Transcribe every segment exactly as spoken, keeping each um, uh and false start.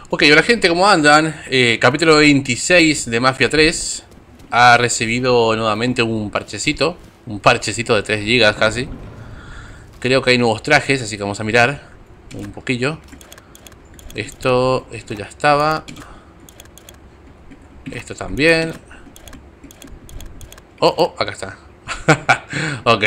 Ok, hola gente, ¿cómo andan? Eh, capítulo veintiséis de Mafia tres. Ha recibido nuevamente un parchecito. Un parchecito de tres gigas casi. Creo que hay nuevos trajes, así que vamos a mirar un poquillo. Esto, esto ya estaba. Esto también. Oh, oh, acá está. Ok.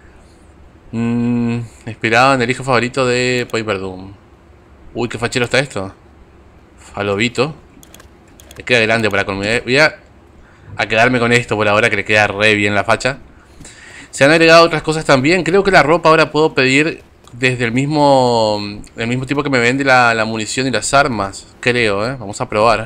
Mm, inspirado en el hijo favorito de Piper Doom. Uy, qué fachero está esto. Falobito. Le queda grande para comunidad. Voy a, a quedarme con esto por ahora, que le queda re bien la facha. Se han agregado otras cosas también. Creo que la ropa ahora puedo pedir desde el mismo el mismo tipo que me vende la, la munición y las armas. Creo, ¿eh? Vamos a probar.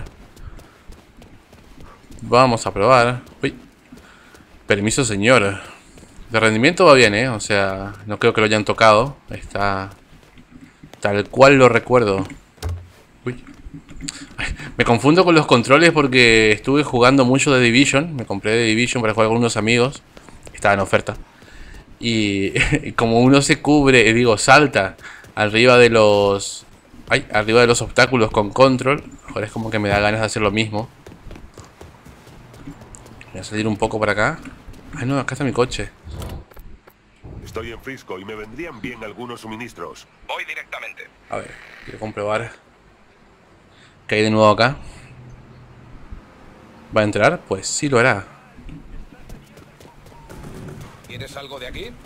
Vamos a probar. Uy. Permiso, señor. De rendimiento va bien, ¿eh? O sea, no creo que lo hayan tocado. Está tal cual lo recuerdo. Uy. Me confundo con los controles porque estuve jugando mucho de Division. Me compré de Division para jugar con unos amigos. Estaba en oferta. Y, y como uno se cubre, digo, salta arriba de los... Ay, arriba de los obstáculos con control. Ahora es como que me da ganas de hacer lo mismo. Voy a salir un poco para acá. Ay no, acá está mi coche. Estoy en Frisco y me vendrían bien algunos suministros. Voy directamente. A ver, quiero comprobar ¿qué hay de nuevo acá? ¿Va a entrar? Pues sí lo hará. ¿Quieres algo de aquí?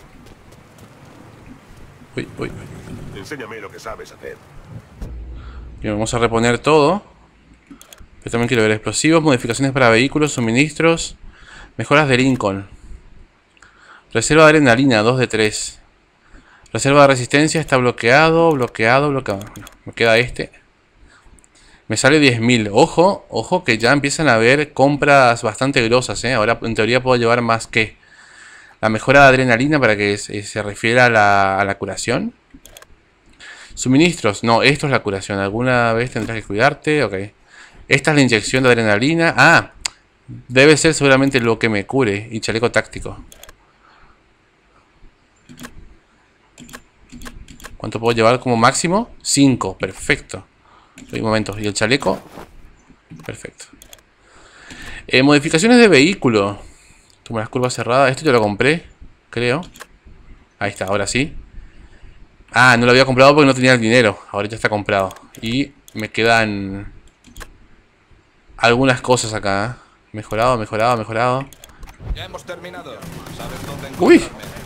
Uy, uy. Enséñame lo que sabes hacer. Y vamos a reponer todo. Pero también quiero ver explosivos, modificaciones para vehículos, suministros, mejoras de Lincoln. Reserva de adrenalina, dos de tres. Reserva de resistencia está bloqueado, bloqueado, bloqueado. Bueno, me queda este. Me sale diez mil. Ojo, ojo que ya empiezan a haber compras bastante grosas, ¿eh? Ahora en teoría puedo llevar más que la mejora de adrenalina para que se, se refiera a la, a la curación. Suministros. No, esto es la curación. Alguna vez tendrás que cuidarte. Ok. Esta es la inyección de adrenalina. Ah, debe ser seguramente lo que me cure. Y chaleco táctico. ¿Cuánto puedo llevar como máximo? cinco. Perfecto. Un momento. ¿Y el chaleco? Perfecto. Eh, modificaciones de vehículo. Como las curvas cerradas. Esto yo lo compré, creo. Ahí está, ahora sí. Ah, no lo había comprado porque no tenía el dinero. Ahora ya está comprado. Y me quedan algunas cosas acá. Mejorado, mejorado, mejorado. Ya hemos terminado. ¿Sabes dónde encontrarme? Uy.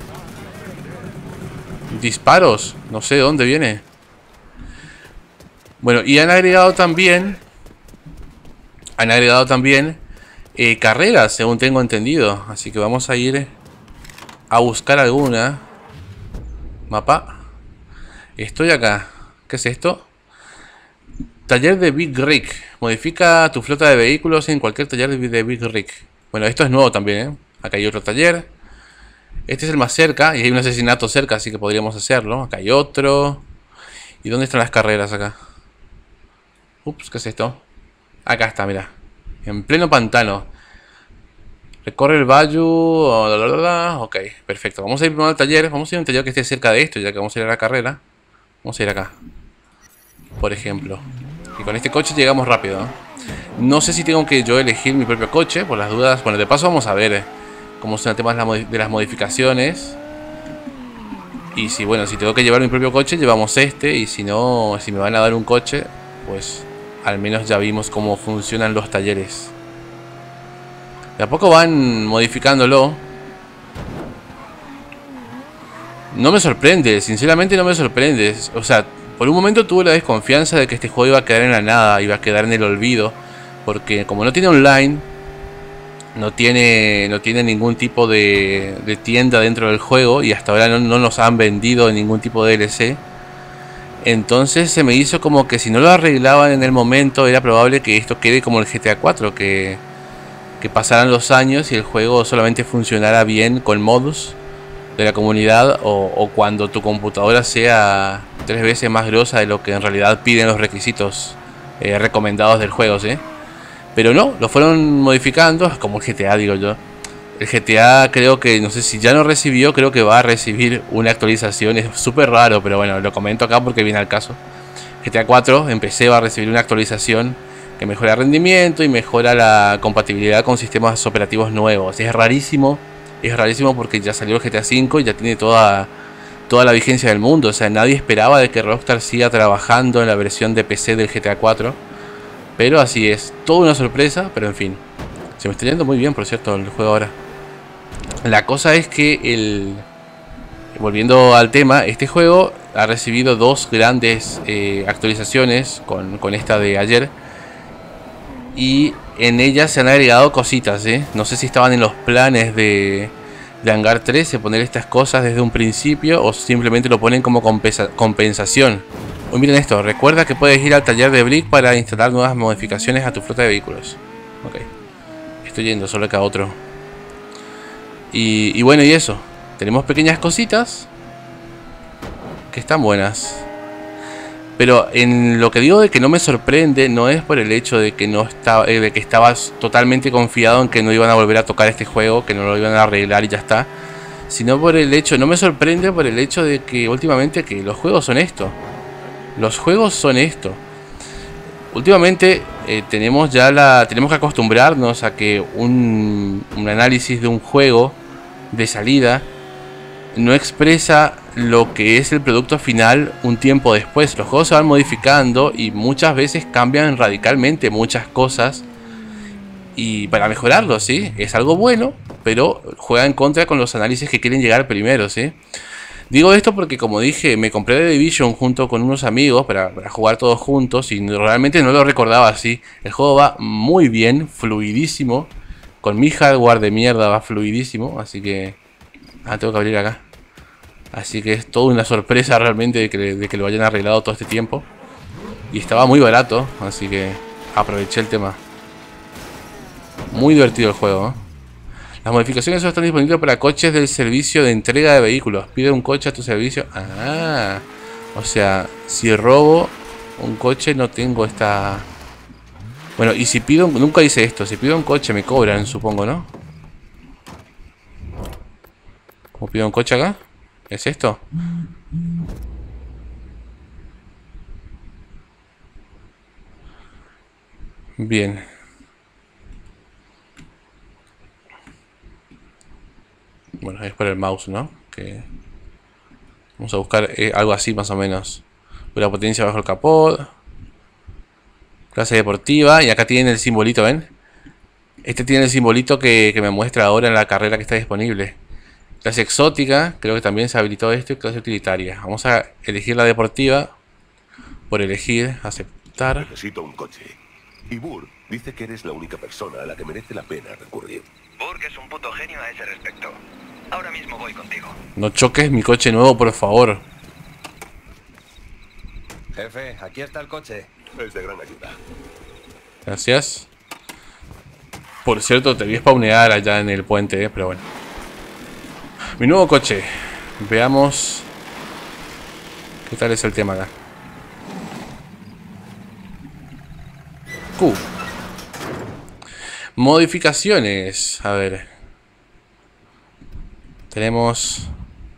Disparos. No sé de dónde viene. Bueno, y han agregado también Han agregado también eh, carreras, según tengo entendido. Así que vamos a ir a buscar alguna. Mapa. Estoy acá. ¿Qué es esto? Taller de Big Rig. Modifica tu flota de vehículos en cualquier taller de Big Rig. Bueno, esto es nuevo también, ¿eh? Acá hay otro taller. Este es el más cerca y hay un asesinato cerca, así que podríamos hacerlo. Acá hay otro. ¿Y dónde están las carreras acá? Ups, ¿qué es esto? Acá está, mira. En pleno pantano. Recorre el valle. Ok, perfecto. Vamos a ir primero al taller. Vamos a ir a un taller que esté cerca de esto, ya que vamos a ir a la carrera. Vamos a ir acá, por ejemplo. Y con este coche llegamos rápido, ¿no? No sé si tengo que yo elegir mi propio coche, por las dudas. Bueno, de paso vamos a ver eh, cómo son el tema de las modificaciones. Y si, bueno, si tengo que llevar mi propio coche, llevamos este. Y si no, si me van a dar un coche, pues al menos ya vimos cómo funcionan los talleres. De a poco van modificándolo. No me sorprende, sinceramente no me sorprende. O sea, por un momento tuve la desconfianza de que este juego iba a quedar en la nada, iba a quedar en el olvido. Porque como no tiene online, no tiene, no tiene ningún tipo de, de tienda dentro del juego. Y hasta ahora no, no nos han vendido ningún tipo de D L C. Entonces se me hizo como que si no lo arreglaban en el momento, era probable que esto quede como el G T A cuatro, que, que pasaran los años y el juego solamente funcionara bien con mods de la comunidad, o, o cuando tu computadora sea tres veces más grosa de lo que en realidad piden los requisitos eh, recomendados del juego, ¿sí? Pero no, lo fueron modificando, como el G T A, digo yo. El G T A creo que, no sé si ya no recibió, creo que va a recibir una actualización. Es súper raro, pero bueno, lo comento acá porque viene al caso. G T A cuatro en P C va a recibir una actualización que mejora el rendimiento y mejora la compatibilidad con sistemas operativos nuevos. Es rarísimo, es rarísimo porque ya salió el G T A cinco y ya tiene toda, toda la vigencia del mundo. O sea, nadie esperaba de que Rockstar siga trabajando en la versión de P C del G T A cuatro. Pero así es, toda una sorpresa, pero en fin. Se me está yendo muy bien, por cierto, el juego ahora. La cosa es que el... Volviendo al tema, este juego ha recibido dos grandes eh, actualizaciones con, con esta de ayer. Y en ellas se han agregado cositas, ¿eh? No sé si estaban en los planes de, de Hangar trece poner estas cosas desde un principio o simplemente lo ponen como compensa, compensación. Uy, miren esto, recuerda que puedes ir al taller de Brick para instalar nuevas modificaciones a tu flota de vehículos. Ok, estoy yendo solo acá a otro. Y, y bueno, y eso. Tenemos pequeñas cositas que están buenas. Pero en lo que digo de que no me sorprende, no es por el hecho de que no estaba, eh, de que estabas totalmente confiado en que no iban a volver a tocar este juego, que no lo iban a arreglar y ya está. Sino por el hecho, no me sorprende por el hecho de que últimamente que los juegos son esto. Los juegos son esto. Últimamente eh, tenemos ya la, tenemos que acostumbrarnos a que un, un análisis de un juego de salida no expresa lo que es el producto final un tiempo después. Los juegos se van modificando y muchas veces cambian radicalmente muchas cosas. Y para mejorarlo, ¿sí? Es algo bueno, pero juega en contra con los análisis que quieren llegar primero, ¿sí? Digo esto porque, como dije, me compré The Division junto con unos amigos para, para jugar todos juntos y realmente no lo recordaba así. El juego va muy bien, fluidísimo. Con mi hardware de mierda va fluidísimo, así que... Ah, tengo que abrir acá. Así que es toda una sorpresa realmente de que, de que lo hayan arreglado todo este tiempo. Y estaba muy barato, así que aproveché el tema. Muy divertido el juego, ¿eh? Las modificaciones solo están disponibles para coches del servicio de entrega de vehículos. Pide un coche a tu servicio. Ah, o sea, si robo un coche no tengo esta... Bueno, y si pido... Nunca hice esto. Si pido un coche me cobran, supongo, ¿no? ¿Cómo pido un coche acá? ¿Es esto? Bien. Bueno, es por el mouse, ¿no? Que vamos a buscar eh, algo así más o menos. Una potencia bajo el capot. Clase deportiva. Y acá tienen el simbolito, ¿ven? Este tiene el simbolito que, que me muestra ahora en la carrera que está disponible. Clase exótica, creo que también se habilitó esto. Y clase utilitaria. Vamos a elegir la deportiva. Por elegir, aceptar. Necesito un coche. Y Burr dice que eres la única persona a la que merece la pena recurrir. Burr es un puto genio a ese respecto. Ahora mismo voy contigo. No choques mi coche nuevo, por favor. Jefe, aquí está el coche. Es de gran ayuda. Gracias. Por cierto, te vi spawnear allá en el puente, eh, pero bueno. Mi nuevo coche. Veamos qué tal es el tema acá. Q. Modificaciones. A ver. Tenemos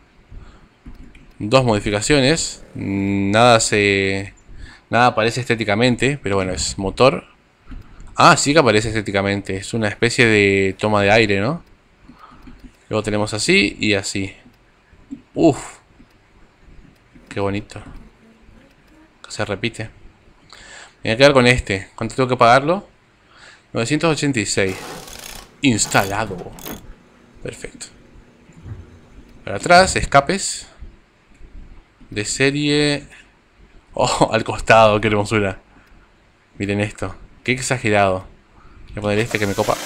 dos modificaciones. Nada se... Nada aparece estéticamente, pero bueno, es motor. Ah, sí que aparece estéticamente. Es una especie de toma de aire, ¿no? Luego tenemos así y así. Uf. Qué bonito. Se repite. Me voy a quedar con este. ¿Cuánto tengo que pagarlo? novecientos ochenta y seis. Instalado. Perfecto. Para atrás, escapes. De serie. Oh, al costado, qué hermosura. Miren esto. Qué exagerado. Voy a poner este que me copa.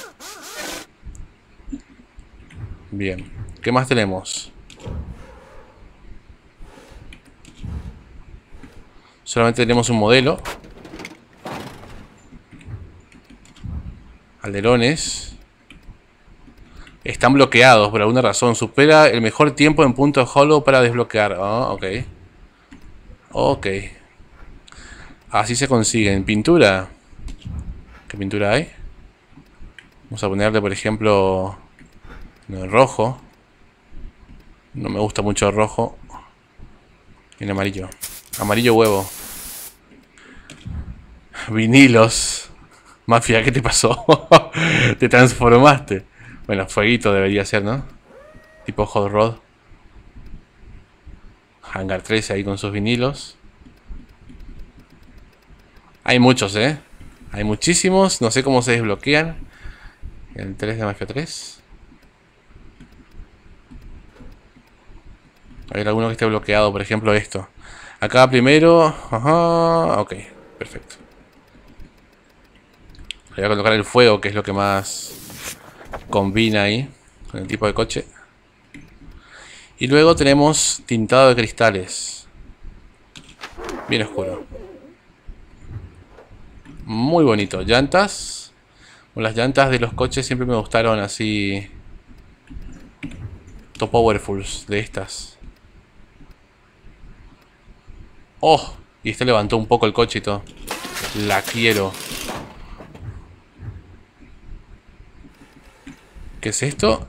Bien. ¿Qué más tenemos? Solamente tenemos un modelo. Alerones. Están bloqueados por alguna razón. Supera el mejor tiempo en punto hollow para desbloquear. Oh, ok. Ok. Así se consiguen. Pintura. ¿Qué pintura hay? Vamos a ponerle, por ejemplo, el rojo. No me gusta mucho el rojo. Y el amarillo. Amarillo huevo. Vinilos. Mafia, ¿qué te pasó? Te transformaste. Bueno, fueguito debería ser, ¿no? Tipo Hot Rod. Hangar trece ahí con sus vinilos. Hay muchos, ¿eh? Hay muchísimos. No sé cómo se desbloquean. El tres de Mafia tres. Hay alguno que esté bloqueado, por ejemplo esto. Acá primero. Ajá. Ok, perfecto. Voy a colocar el fuego, que es lo que más combina ahí con el tipo de coche. Y luego tenemos tintado de cristales. Bien oscuro. Muy bonito. Llantas. Las llantas de los coches siempre me gustaron así. Top powerfuls de estas. Oh, y este levantó un poco el coche y todo. La quiero. ¿Qué es esto?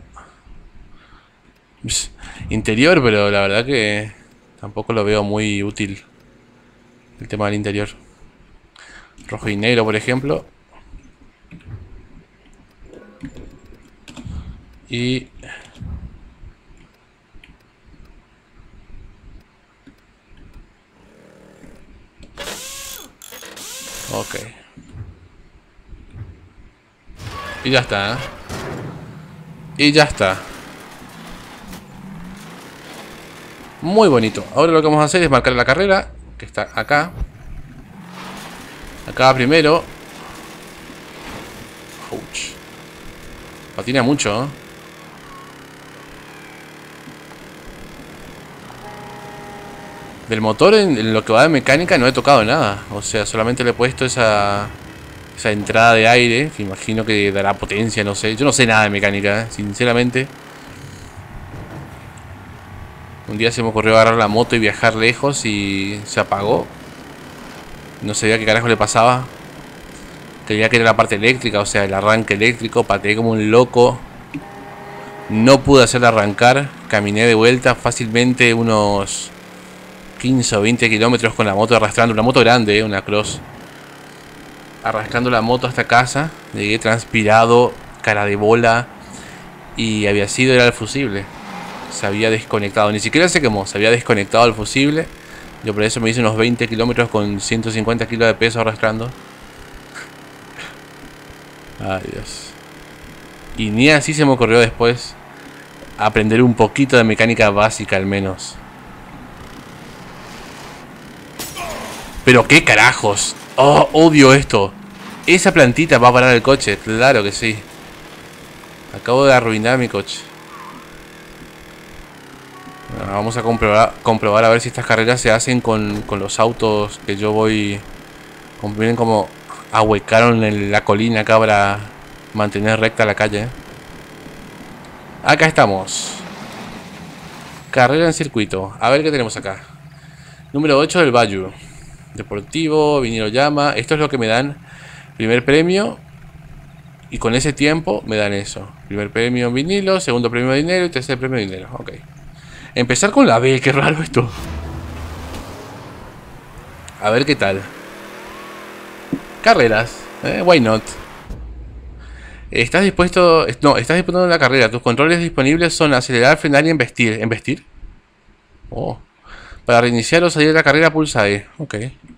Pss, interior, pero la verdad que tampoco lo veo muy útil. El tema del interior. Rojo y negro, por ejemplo. Y... ok. Y ya está, ¿eh? Y ya está. Muy bonito. Ahora lo que vamos a hacer es marcar la carrera, que está acá. Acá primero. Ouch. Patina mucho, ¿eh? Del motor, en, en lo que va de mecánica, no he tocado nada. O sea, solamente le he puesto esa esa entrada de aire, que imagino que dará potencia, no sé. Yo no sé nada de mecánica, ¿eh? Sinceramente. Un día se me ocurrió agarrar la moto y viajar lejos y se apagó. No sabía qué carajo le pasaba. Creía que era la parte eléctrica, o sea, el arranque eléctrico. Pateé como un loco. No pude hacerla arrancar. Caminé de vuelta fácilmente unos quince o veinte kilómetros con la moto arrastrando. Una moto grande, ¿eh? Una cross. Arrastrando la moto hasta casa. Llegué transpirado, cara de bola. Y había sido, era el fusible. Se había desconectado, ni siquiera se quemó. Se había desconectado el fusible. Yo por eso me hice unos veinte kilómetros con ciento cincuenta kilos de peso arrastrando. Ay, Dios. Y ni así se me ocurrió después aprender un poquito de mecánica básica al menos. Pero qué carajos. Oh, odio esto. Esa plantita va a parar el coche. Claro que sí. Acabo de arruinar mi coche. Bueno, vamos a comprobar, comprobar a ver si estas carreras se hacen con, con los autos que yo voy. Como, miren como ahuecaron en la colina acá para mantener recta la calle. Acá estamos. Carrera en circuito. A ver qué tenemos acá. Número ocho del Bayou. Deportivo, vinilo llama. Esto es lo que me dan. Primer premio. Y con ese tiempo me dan eso. Primer premio en vinilo, segundo premio de dinero y tercer premio de dinero. Ok. Empezar con la B, qué raro esto. A ver qué tal. Carreras, eh, why not. Estás dispuesto. No, estás disputando la carrera. Tus controles disponibles son acelerar, frenar y embestir. ¿Embestir? Oh. Para reiniciar o salir de la carrera, pulsa E. Ok.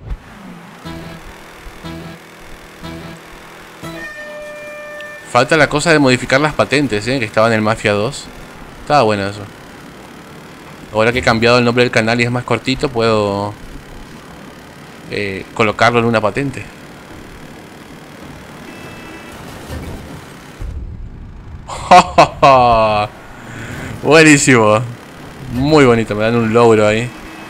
Falta la cosa de modificar las patentes, ¿eh? Que estaba en el Mafia dos. Estaba bueno eso. Ahora que he cambiado el nombre del canal y es más cortito, puedo eh, colocarlo en una patente. Buenísimo. Muy bonito, me dan un logro ahí.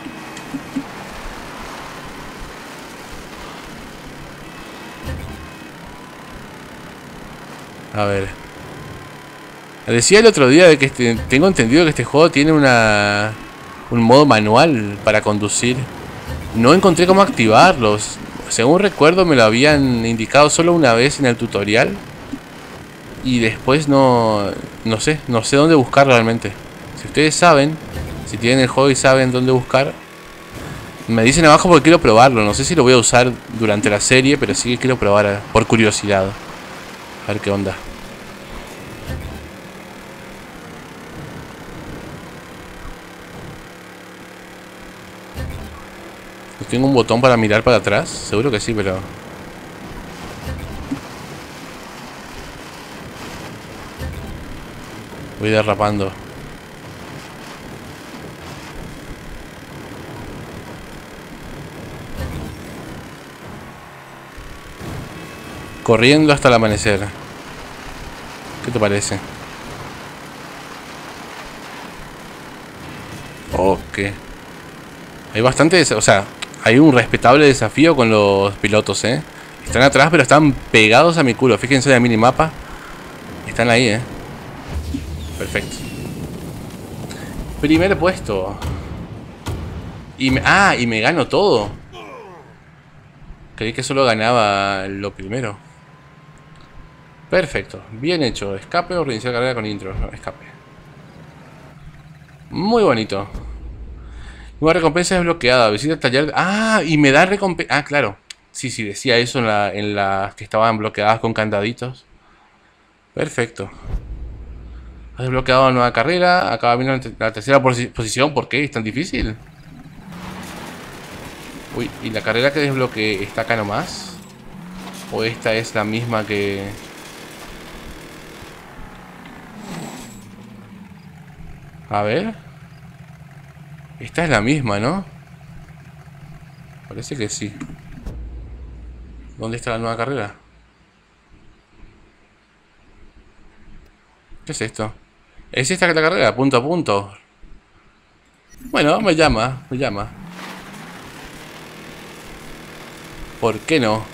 A ver. Decía el otro día de que este, tengo entendido que este juego tiene una un modo manual para conducir. No encontré cómo activarlos. Según recuerdo me lo habían indicado solo una vez en el tutorial. Y después no... No sé, no sé dónde buscar realmente. Si ustedes saben, si tienen el juego y saben dónde buscar, Me dicen abajo porque quiero probarlo. No sé si lo voy a usar durante la serie, pero sí que quiero probar por curiosidad. A ver qué onda. ¿Tengo un botón para mirar para atrás? Seguro que sí, pero... voy derrapando. Corriendo hasta el amanecer. ¿Qué te parece? Ok. Hay bastante... O sea, hay un respetable desafío con los pilotos, ¿eh? Están atrás, pero están pegados a mi culo. Fíjense en el minimapa. Están ahí, ¿eh? Perfecto. Primer puesto. Y me... Ah, y me gano todo. Creí que solo ganaba lo primero. Perfecto. Bien hecho. Escape o reiniciar carrera con intro. No, escape. Muy bonito. Nueva recompensa desbloqueada. Visita el taller. Ah, y me da recompensa. Ah, claro. Sí, sí, decía eso en, la, en las que estaban bloqueadas con candaditos. Perfecto. Has desbloqueado una nueva carrera. Acaba viendo la tercera posición. ¿Por qué? ¿Es tan difícil? Uy, ¿y la carrera que desbloqueé está acá nomás? ¿O esta es la misma que...? A ver. Esta es la misma, ¿no? Parece que sí. ¿Dónde está la nueva carrera? ¿Qué es esto? ¿Es esta la carrera? Punto a punto. Bueno, me llama, me llama. ¿Por qué no?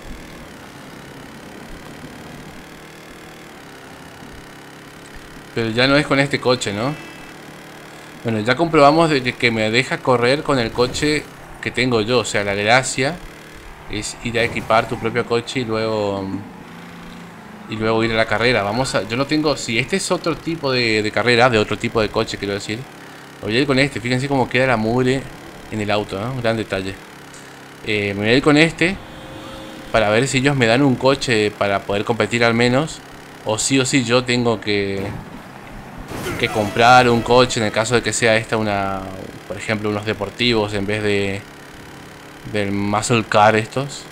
Pero ya no es con este coche, ¿no? Bueno, ya comprobamos de que me deja correr con el coche que tengo yo. O sea, la gracia es ir a equipar tu propio coche y luego... Y luego ir a la carrera. Vamos a... Yo no tengo... Si este es otro tipo de, de carrera, de otro tipo de coche, quiero decir. Voy a ir con este. Fíjense cómo queda la mugre en el auto, ¿no? Un gran detalle. Eh, me voy a ir con este para ver si ellos me dan un coche para poder competir al menos. O sí o sí yo tengo que... que comprar un coche en el caso de que sea esta una... Por ejemplo, unos deportivos en vez de... del muscle car estos.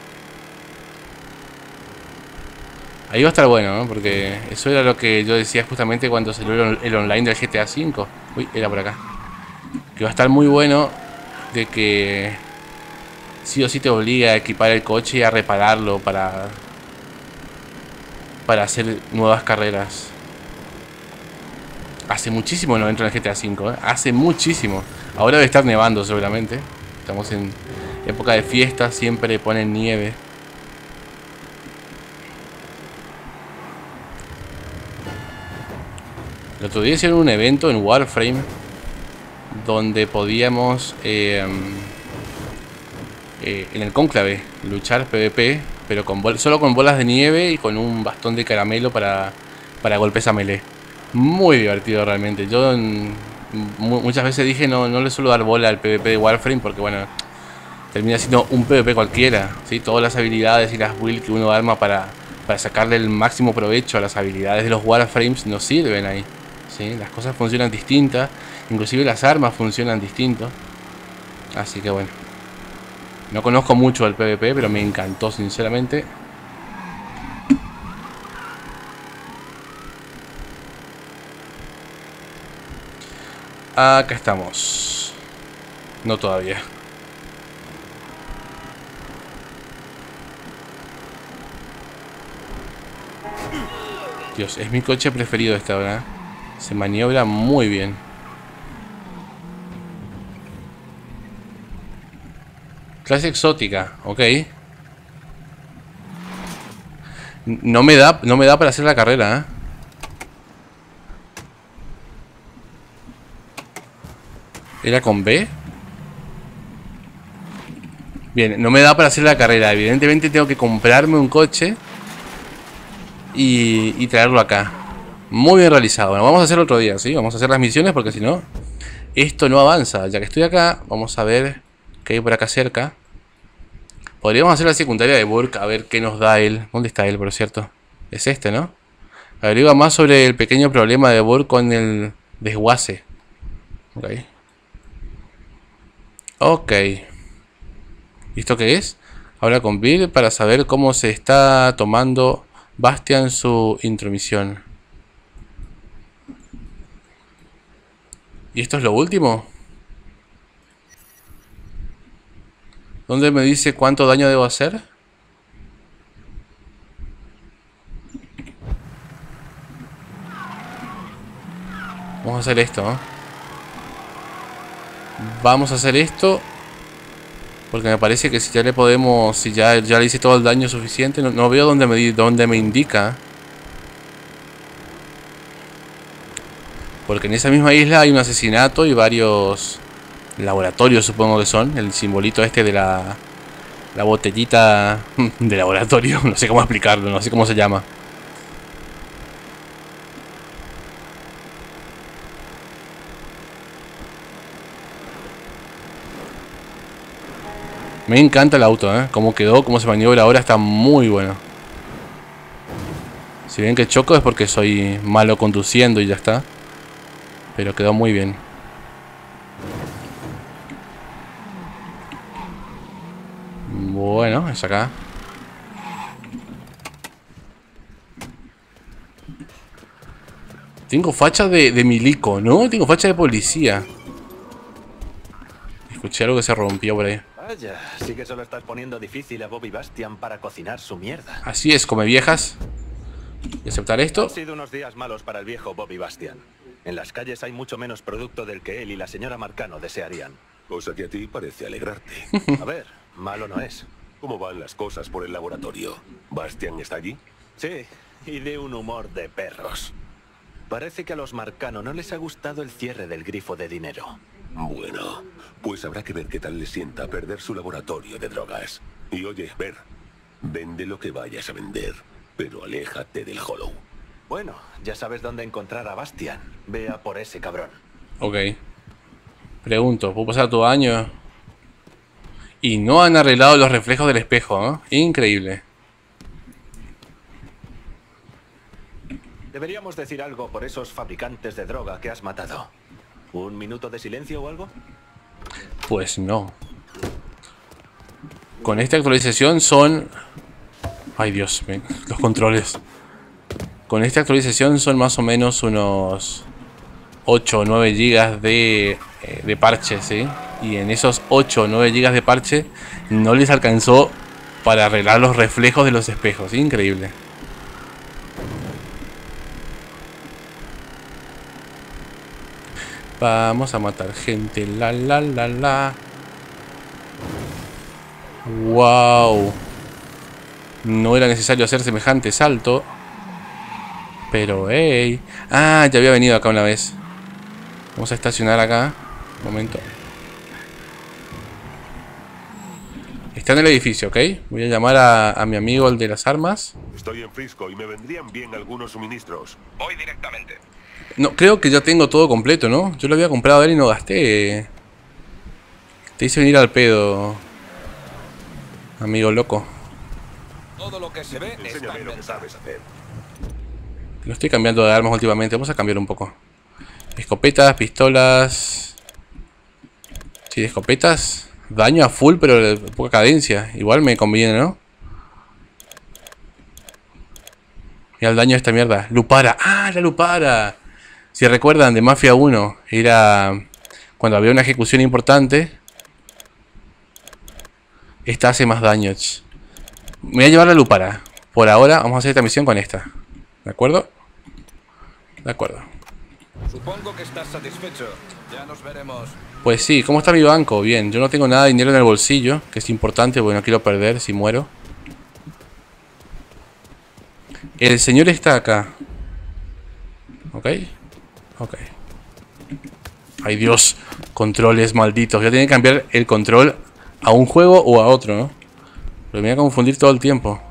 Ahí va a estar bueno, ¿no? Porque eso era lo que yo decía justamente cuando salió el online del G T A cinco. Uy, era por acá. Que va a estar muy bueno de que sí o sí te obliga a equipar el coche y a repararlo para para hacer nuevas carreras. Hace muchísimo no entro en el G T A cinco, ¿eh? Hace muchísimo. Ahora debe estar nevando seguramente. Estamos en época de fiesta, siempre ponen nieve. El otro día hicieron un evento en Warframe donde podíamos eh, eh, en el cónclave luchar PvP, pero con bol solo con bolas de nieve y con un bastón de caramelo para, para golpes a melee. Muy divertido realmente. Yo en, muchas veces dije no, no le suelo dar bola al PvP de Warframe porque bueno, termina siendo un PvP cualquiera, ¿sí? Todas las habilidades y las builds que uno arma para, para sacarle el máximo provecho a las habilidades de los Warframes no sirven ahí. ¿Sí? Las cosas funcionan distintas, inclusive las armas funcionan distinto. Así que bueno, no conozco mucho el PvP, pero me encantó sinceramente. Acá estamos. No todavía. Dios, es mi coche preferido esta hora. Se maniobra muy bien. Clase exótica, ok. No me da, no me da para hacer la carrera, ¿eh? ¿Era con B? Bien, no me da para hacer la carrera. Evidentemente tengo que comprarme un coche y, y traerlo acá. Muy bien realizado. Bueno, vamos a hacerlo otro día, ¿sí? Vamos a hacer las misiones porque si no, esto no avanza. Ya que estoy acá, vamos a ver que hay por acá cerca. Podríamos hacer la secundaria de Burke a ver qué nos da él. ¿Dónde está él, por cierto? Es este, ¿no? Averigua más sobre el pequeño problema de Burke con el desguace. Ok. Ok. ¿Y esto qué es? Habla con Bill para saber cómo se está tomando Bastian su intromisión. ¿Y esto es lo último? ¿Dónde me dice cuánto daño debo hacer? Vamos a hacer esto, ¿no? Vamos a hacer esto. Porque me parece que si ya le podemos... Si ya, ya le hice todo el daño suficiente. No, no veo dónde me, dónde me indica. Porque en esa misma isla hay un asesinato y varios laboratorios, supongo que son. El simbolito este de la... La botellita de laboratorio. No sé cómo explicarlo, no sé cómo se llama. Me encanta el auto, ¿eh? Cómo quedó, cómo se maniobra ahora, está muy bueno. Si ven que choco es porque soy malo conduciendo y ya está. Pero quedó muy bien. Bueno, es acá. Tengo facha de, de milico, ¿no? Tengo facha de policía. Escuché algo que se rompió por ahí. Vaya, sí que solo estás poniendo difícil a Bobby Bastian para cocinar su mierda. Así es, come viejas. Y aceptar esto. Han sido unos días malos para el viejo Bobby Bastian. En las calles hay mucho menos producto del que él y la señora Marcano desearían. Cosa que a ti parece alegrarte. A ver, malo no es. ¿Cómo van las cosas por el laboratorio? ¿Bastian está allí? Sí, y de un humor de perros. Parece que a los Marcano no les ha gustado el cierre del grifo de dinero. Bueno, pues habrá que ver qué tal le sienta perder su laboratorio de drogas. Y oye, ver, vende lo que vayas a vender, pero aléjate del Hollow. Bueno, ya sabes dónde encontrar a Bastian. Vea por ese cabrón. Ok. Pregunto, ¿puedo pasar tu año? Y no han arreglado los reflejos del espejo, ¿no? Increíble. Deberíamos decir algo por esos fabricantes de droga que has matado. ¿Un minuto de silencio o algo? Pues no. Con esta actualización son... Ay Dios, ven, los controles. Con esta actualización son más o menos unos ocho o nueve gigas de, eh, de parche, ¿sí? Y en esos ocho o nueve gigas de parche no les alcanzó para arreglar los reflejos de los espejos. Increíble. Vamos a matar gente. La la la la. Wow. No era necesario hacer semejante salto. Pero hey. Ah, ya había venido acá una vez. Vamos a estacionar acá. Un momento. Está en el edificio, ¿ok? Voy a llamar a, a mi amigo el de las armas. Estoy en Frisco y me vendrían bien algunos suministros. Voy directamente. No, creo que ya tengo todo completo, ¿no? Yo lo había comprado a él y no gasté. Te hice venir al pedo, amigo loco. Todo lo que se ve está Enséñame lo que inventado. sabes hacer. Lo estoy cambiando de armas últimamente. Vamos a cambiar un poco. Escopetas, pistolas. Sí, de escopetas. Daño a full, pero de poca cadencia. Igual me conviene, ¿no? Mira el daño de esta mierda. Lupara. ¡Ah, la Lupara! Si recuerdan de Mafia uno, era cuando había una ejecución importante. Esta hace más daño. Me voy a llevar la Lupara. Por ahora vamos a hacer esta misión con esta. ¿De acuerdo? De acuerdo. Supongo que estás satisfecho. Ya nos veremos. Pues sí, ¿cómo está mi banco? Bien, yo no tengo nada de dinero en el bolsillo, que es importante porque no quiero perder si muero. El señor está acá. ¿Ok? Ok. Ay Dios, controles malditos. Voy a tener que cambiar el control a un juego o a otro, ¿no? Pero me voy a confundir todo el tiempo.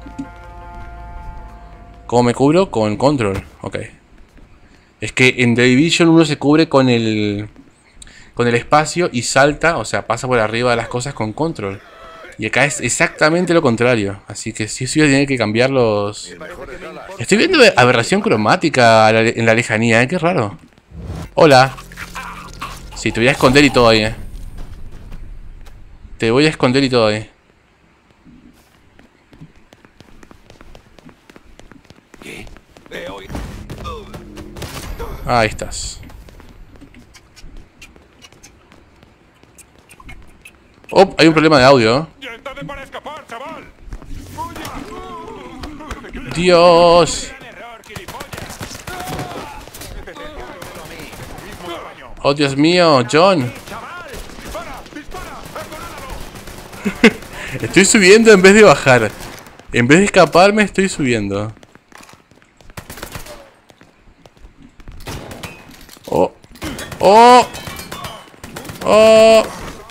¿Cómo me cubro? Con control. Ok. Es que en The Division uno se cubre con el... con el espacio y salta, o sea, pasa por arriba de las cosas con control. Y acá es exactamente lo contrario. Así que sí o sí tiene que cambiar los... Estoy viendo aberración cromática en la lejanía, ¿eh? Qué raro. Hola. Sí, te voy a esconder y todo ahí, ¿eh? Te voy a esconder y todo ahí. Ahí estás. Oh, hay un problema de audio. Dios. Oh, Dios mío, John. Estoy subiendo en vez de bajar. En vez de escaparme, estoy subiendo. Oh. Oh. Oh.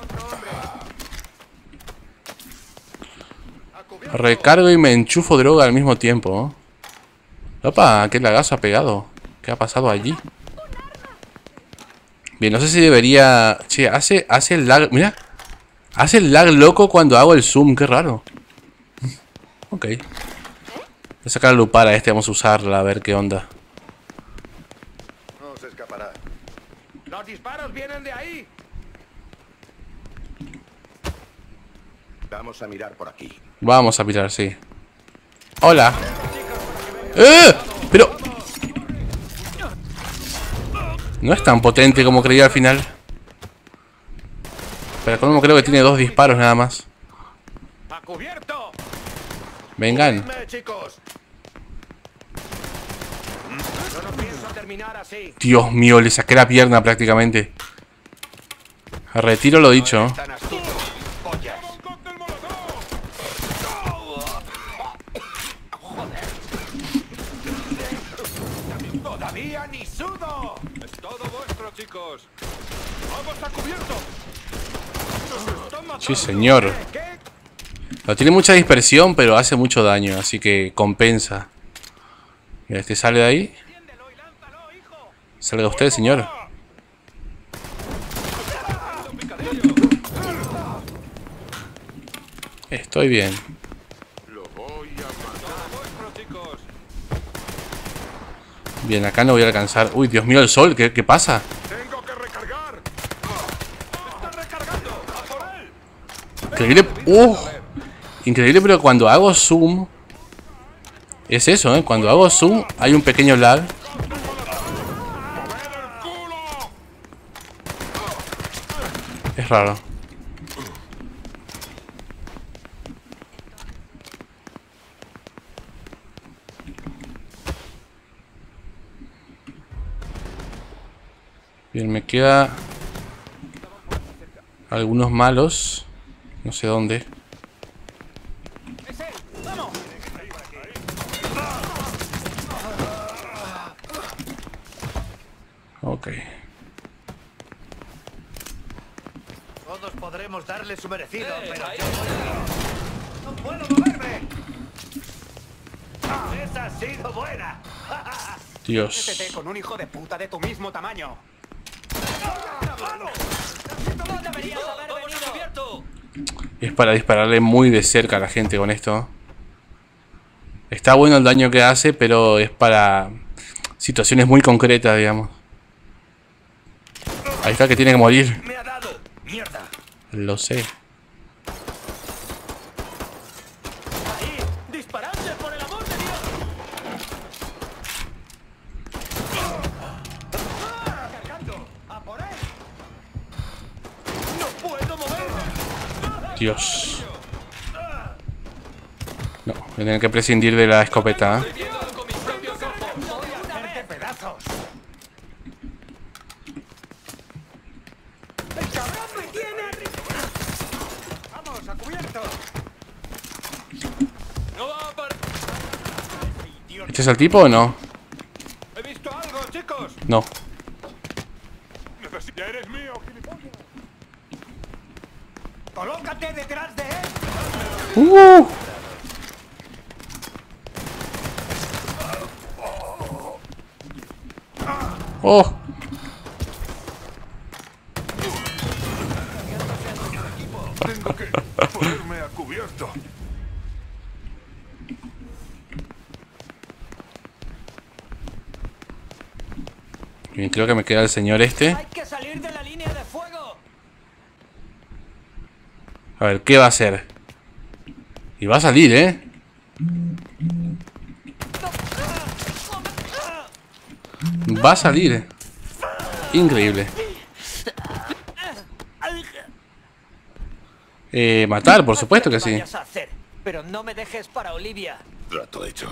Recargo y me enchufo droga al mismo tiempo. Opa, qué lagazo ha pegado. ¿Qué ha pasado allí? Bien, no sé si debería... Che, hace, hace el lag... Mira. Hace el lag loco cuando hago el zoom. Qué raro. Ok. Voy a sacar la lupara este. Vamos a usarla a ver qué onda. No se escapará. ¡Los disparos vienen de ahí! Vamos a mirar por aquí. Vamos a mirar, sí. Hola. ¡Eh! Pero... No es tan potente como creía al final. Pero como creo que tiene dos disparos nada más. ¡A cubierto! Vengan. Chicos. Yo no pienso terminar así. Dios mío, le saqué la pierna prácticamente. Retiro lo dicho. Tan astutos. Pollas. ¡Todavía ni sudo! Es todo vuestro, chicos. ¡Vamos a cubierto! Sí, señor. No tiene mucha dispersión, pero hace mucho daño, así que compensa. Mira, este sale de ahí. Salga usted, señor. Estoy bien. Bien, acá no voy a alcanzar. Uy, Dios mío, el sol, ¿qué, qué pasa? Tengo que recargar. Está recargando. ¡A por él! Increíble. Uh, increíble, pero cuando hago zoom. Es eso, ¿eh? Cuando hago zoom hay un pequeño lag. Es raro. Bien, me queda algunos malos. No sé dónde. Ok. Todos podremos darle su merecido, pero yo no puedo moverme. Esa ha sido buena. Dios. Métete con un hijo de puta de tu mismo tamaño. Es para dispararle muy de cerca a la gente con esto. Está bueno el daño que hace, pero es para situaciones muy concretas, digamos. Ahí está, que tiene que morir. Me ha dado. Mierda. Lo sé. Ahí, disparadle por el amor de Dios. Cargando. A por él. No puedo moverme. Dios. No, voy a tener que prescindir de la escopeta, ¿eh? Hacerte pedazos. ¡El cabrón me tiene! ¡Vamos, a cubierto! No va a par... ¿Este es el tipo o no? He visto algo, chicos. No. Necesito... Ya eres mío, gilipollas. ¡Colócate detrás de él! Uh. Oh. Bien, creo que me queda el señor este. Hay que salir de la línea de fuego. A ver, ¿qué va a hacer? Y va a salir, ¿eh? Va a salir. Increíble. Eh, matar, por supuesto que sí. Vayas a hacer, pero no me dejes para Olivia. Trato hecho.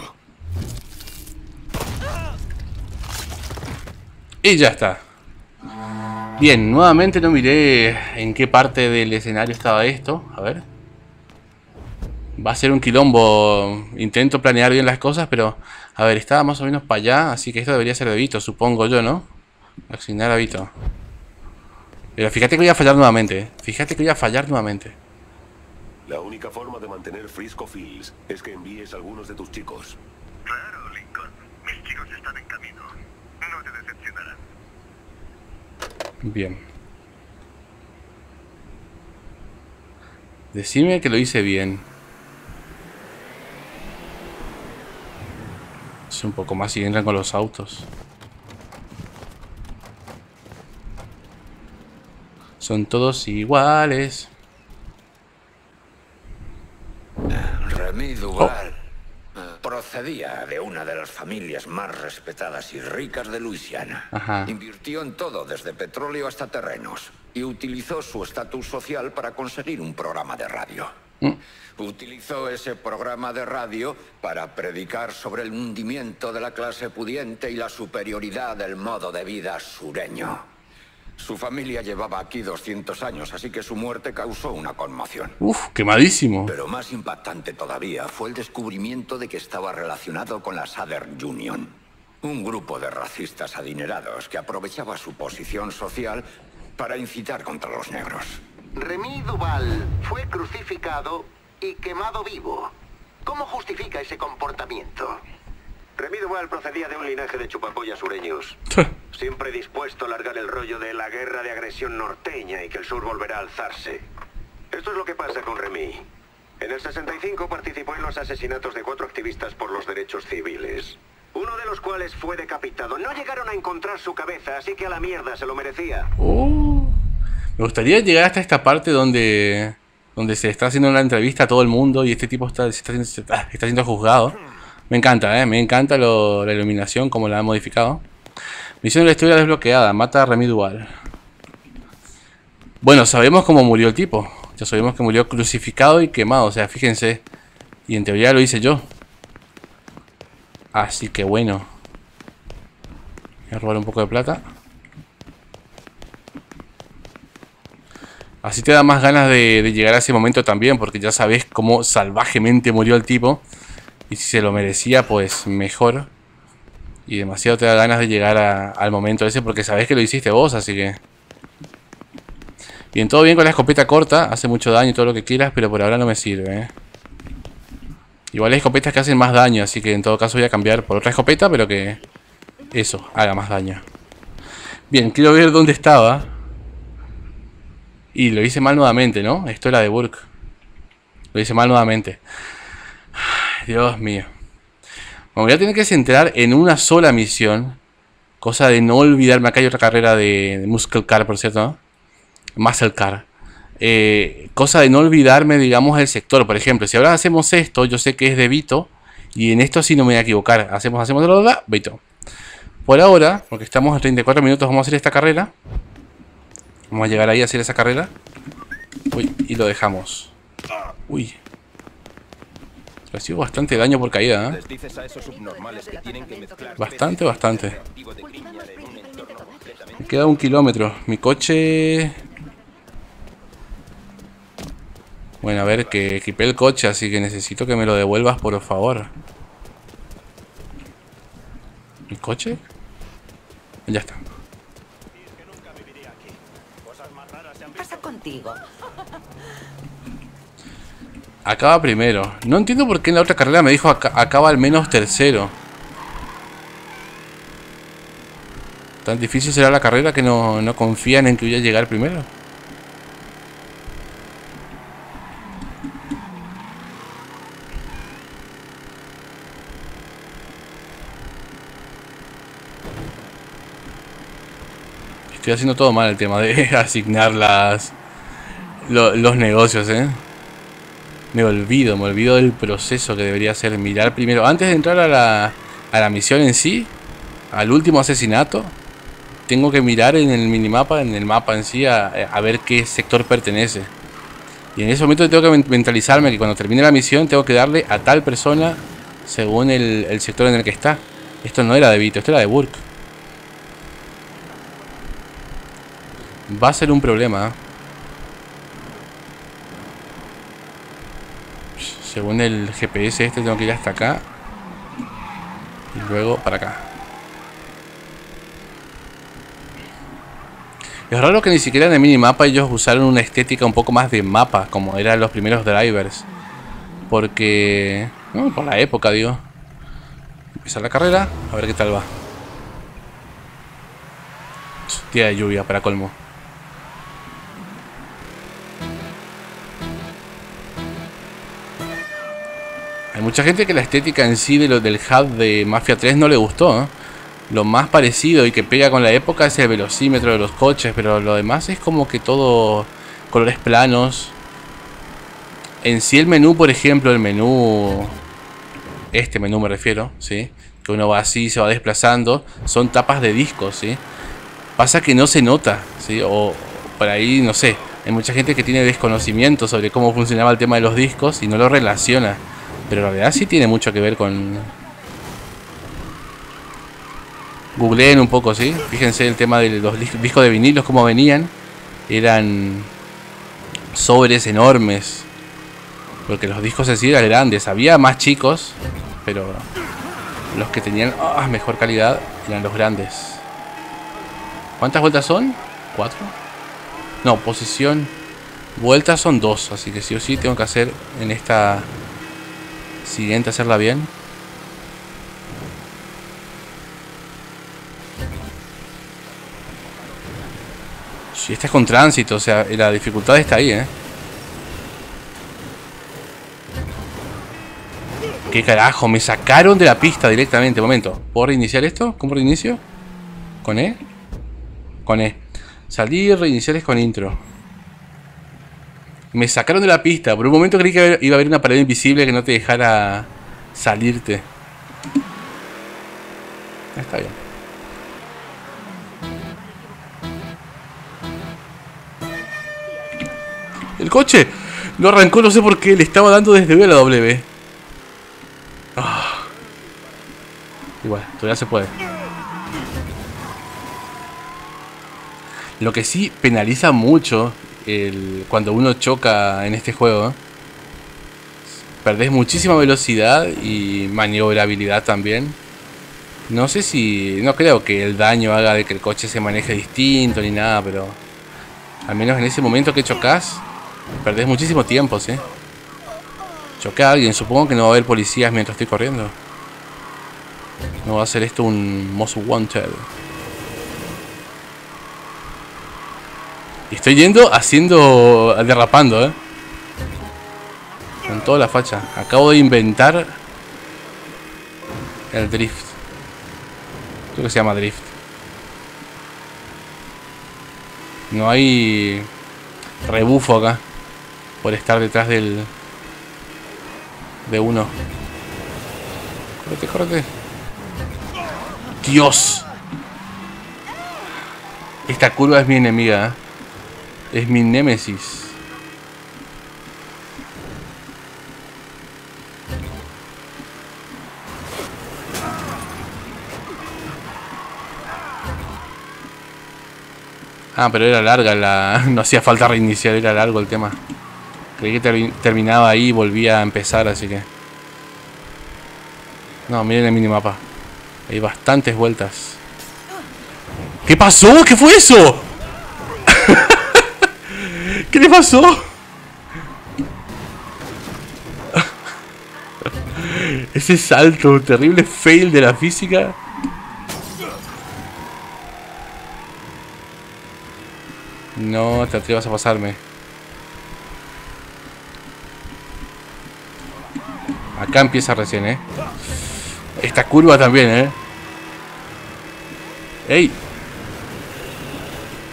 Y ya está. Bien, nuevamente no miré en qué parte del escenario estaba esto. A ver. Va a ser un quilombo. Intento planear bien las cosas, pero... A ver, estaba más o menos para allá, así que esto debería ser de Vito, supongo yo, ¿no? Asignar a Vito. Pero fíjate que voy a fallar nuevamente, ¿eh? Fíjate que voy a fallar nuevamente. La única forma de mantener Frisco Fields es que envíes a algunos de tus chicos. Claro, Lincoln. Mis chicos están en camino. No te decepcionarán. Bien. Decime que lo hice bien. Es un poco más si entran con los autos. Son todos iguales. Remy Duval oh. procedía de una de las familias más respetadas y ricas de Luisiana. Ajá. Invirtió en todo, desde petróleo hasta terrenos, y utilizó su estatus social para conseguir un programa de radio. Mm. Utilizó ese programa de radio para predicar sobre el hundimiento de la clase pudiente y la superioridad del modo de vida sureño. Su familia llevaba aquí doscientos años, así que su muerte causó una conmoción. Uf, quemadísimo. Pero más impactante todavía fue el descubrimiento de que estaba relacionado con la Southern Union, un grupo de racistas adinerados que aprovechaba su posición social para incitar contra los negros. Remy Duval fue crucificado y quemado vivo. ¿Cómo justifica ese comportamiento? Remy Duval procedía de un linaje de chupapollas sureños, siempre dispuesto a largar el rollo de la guerra de agresión norteña y que el sur volverá a alzarse. Esto es lo que pasa con Remy. En el sesenta y cinco participó en los asesinatos de cuatro activistas por los derechos civiles, uno de los cuales fue decapitado. No llegaron a encontrar su cabeza, así que a la mierda se lo merecía. Oh. Me gustaría llegar hasta esta parte donde donde se está haciendo una entrevista a todo el mundo y este tipo está, está, está, está siendo juzgado. Me encanta, ¿eh? Me encanta lo, la iluminación, como la han modificado. Misión de la historia desbloqueada. Mata a Remy Duval. Bueno, sabemos cómo murió el tipo. Ya sabemos que murió crucificado y quemado. O sea, fíjense. Y en teoría lo hice yo. Así que bueno. Voy a robar un poco de plata. Así te da más ganas de, de llegar a ese momento también, porque ya sabes cómo salvajemente murió el tipo. Y si se lo merecía, pues mejor. Y demasiado te da ganas de llegar a, al momento ese, porque sabes que lo hiciste vos, así que... Bien, todo bien con la escopeta corta, hace mucho daño y todo lo que quieras, pero por ahora no me sirve, ¿eh? Igual hay escopetas que hacen más daño, así que en todo caso voy a cambiar por otra escopeta, pero que... Eso, haga más daño. Bien, quiero ver dónde estaba. Y lo hice mal nuevamente, ¿no? Esto era de Burke. Lo hice mal nuevamente. Ay, Dios mío. Me voy a tener que centrar en una sola misión. Cosa de no olvidarme. Acá hay otra carrera de, de Muscle Car, por cierto, ¿no? Muscle Car. Eh, cosa de no olvidarme, digamos, el sector. Por ejemplo, si ahora hacemos esto, yo sé que es de Vito. Y en esto sí no me voy a equivocar. Hacemos, hacemos, bla, bla, Vito. Por ahora, porque estamos en treinta y cuatro minutos, vamos a hacer esta carrera. Vamos a llegar ahí a hacer esa carrera. Uy, y lo dejamos. Uy. Recibo bastante daño por caída, ¿eh? Bastante, bastante. Me queda un kilómetro. Mi coche... Bueno, a ver, que equipé el coche, así que necesito que me lo devuelvas, por favor. ¿Mi coche? Ya está. Pasa contigo. Acaba primero. No entiendo por qué en la otra carrera me dijo ac acaba al menos tercero. Tan difícil será la carrera que no, no confían en que voy a llegar primero. Estoy haciendo todo mal el tema de asignar las lo, los negocios, ¿eh? Me olvido, me olvido del proceso que debería hacer. Mirar primero, antes de entrar a la, a la misión en sí, al último asesinato, tengo que mirar en el minimapa, en el mapa en sí, a, a ver qué sector pertenece. Y en ese momento tengo que mentalizarme que cuando termine la misión tengo que darle a tal persona según el, el sector en el que está. Esto no era de Vito, esto era de Burke. Va a ser un problema. Según el G P S este tengo que ir hasta acá. Y luego para acá. Es raro que ni siquiera en el minimapa ellos usaron una estética un poco más de mapa, como eran los primeros drivers. Porque... no, por la época, digo. Empieza la carrera, a ver qué tal va. Día de lluvia, para colmo. Hay mucha gente que la estética en sí de lo, del H U D de Mafia tres no le gustó, ¿eh? Lo más parecido y que pega con la época es el velocímetro de los coches, pero lo demás es como que todo colores planos. En sí el menú, por ejemplo, el menú... este menú me refiero, ¿sí? Que uno va así, se va desplazando, son tapas de discos, ¿sí? Pasa que no se nota, ¿sí? O por ahí, no sé, hay mucha gente que tiene desconocimiento sobre cómo funcionaba el tema de los discos y no lo relaciona. Pero en realidad sí tiene mucho que ver con... Googleen un poco, ¿sí? Fíjense el tema de los discos de vinilos, cómo venían. Eran sobres enormes. Porque los discos en sí eran grandes. Había más chicos, pero los que tenían oh, mejor calidad eran los grandes. ¿Cuántas vueltas son? ¿Cuatro? No, posición. Vueltas son dos, así que sí o sí tengo que hacer en esta siguiente, hacerla bien. Si esta es con tránsito, o sea, la dificultad está ahí, ¿eh? ¿Qué carajo? Me sacaron de la pista directamente. Momento, ¿puedo reiniciar esto? ¿Cómo reinicio? ¿Con E? Con E. Salir, reiniciar es con intro. Me sacaron de la pista. Por un momento creí que iba a haber una pared invisible que no te dejara salirte. Está bien. El coche no arrancó, no sé por qué. Le estaba dando desde B a la W. Oh. Igual, todavía se puede. Lo que sí penaliza mucho el, cuando uno choca en este juego, ¿eh? Perdés muchísima velocidad y maniobrabilidad también. No sé si... no creo que el daño haga de que el coche se maneje distinto ni nada, pero... al menos en ese momento que chocas, perdés muchísimo tiempo, ¿sí? Choqué a alguien, supongo que no va a haber policías mientras estoy corriendo. No va a ser esto un Most Wanted. Y estoy yendo haciendo... derrapando, ¿eh? Con toda la facha. Acabo de inventar el drift. Creo que se llama drift. No hay rebufo acá por estar detrás del... de uno. Córrete, córrete. Dios. Esta curva es mi enemiga, ¿eh? Es mi némesis. Ah, pero era larga la... no hacía falta reiniciar, era largo el tema. Creí que ter terminaba ahí y volvía a empezar, así que... no, miren el minimapa. Hay bastantes vueltas. ¿Qué pasó? ¿Qué fue eso? ¿Qué le pasó? Ese salto, terrible fail de la física. No te atrevas a pasarme. Acá empieza recién, eh. Esta curva también, eh. ¡Ey!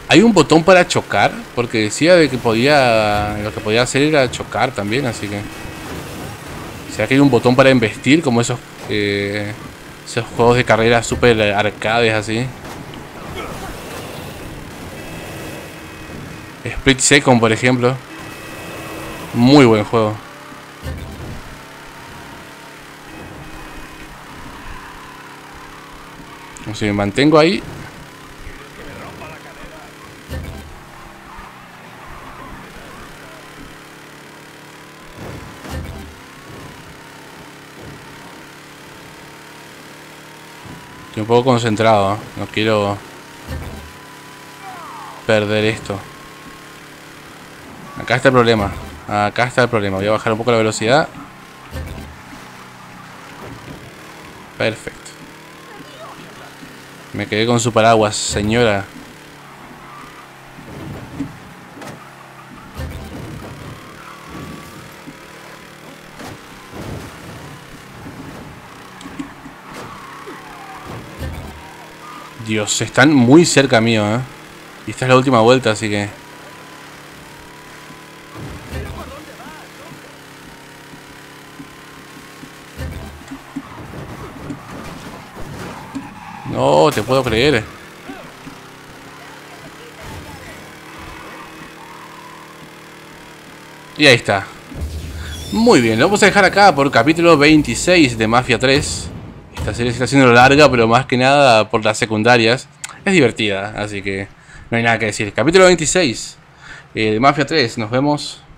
Hay un botón para chocar, porque decía de que podía, lo que podía hacer era chocar también, así que... ¿Será que hay un botón para embestir, como esos, eh, esos juegos de carrera super arcades así? Split Second, por ejemplo. Muy buen juego. Si me mantengo ahí. Estoy un poco concentrado, ¿eh? No quiero perder esto. Acá está el problema. Acá está el problema. Voy a bajar un poco la velocidad. Perfecto. Me quedé con su paraguas, señora. Dios, están muy cerca mío, ¿eh? Y esta es la última vuelta, así que... No, te puedo creer. Y ahí está. Muy bien, lo vamos a dejar acá por capítulo veintiséis de Mafia tres. Esta serie se está haciendo larga, pero más que nada por las secundarias. Es divertida, así que no hay nada que decir. Capítulo veintiséis eh, de Mafia tres. Nos vemos